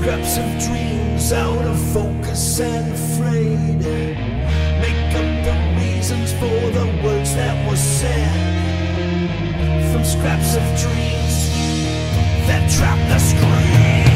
scraps of dreams, out of focus and afraid. Make up the reasons for the words that were said. From scraps of dreams that trap the screen.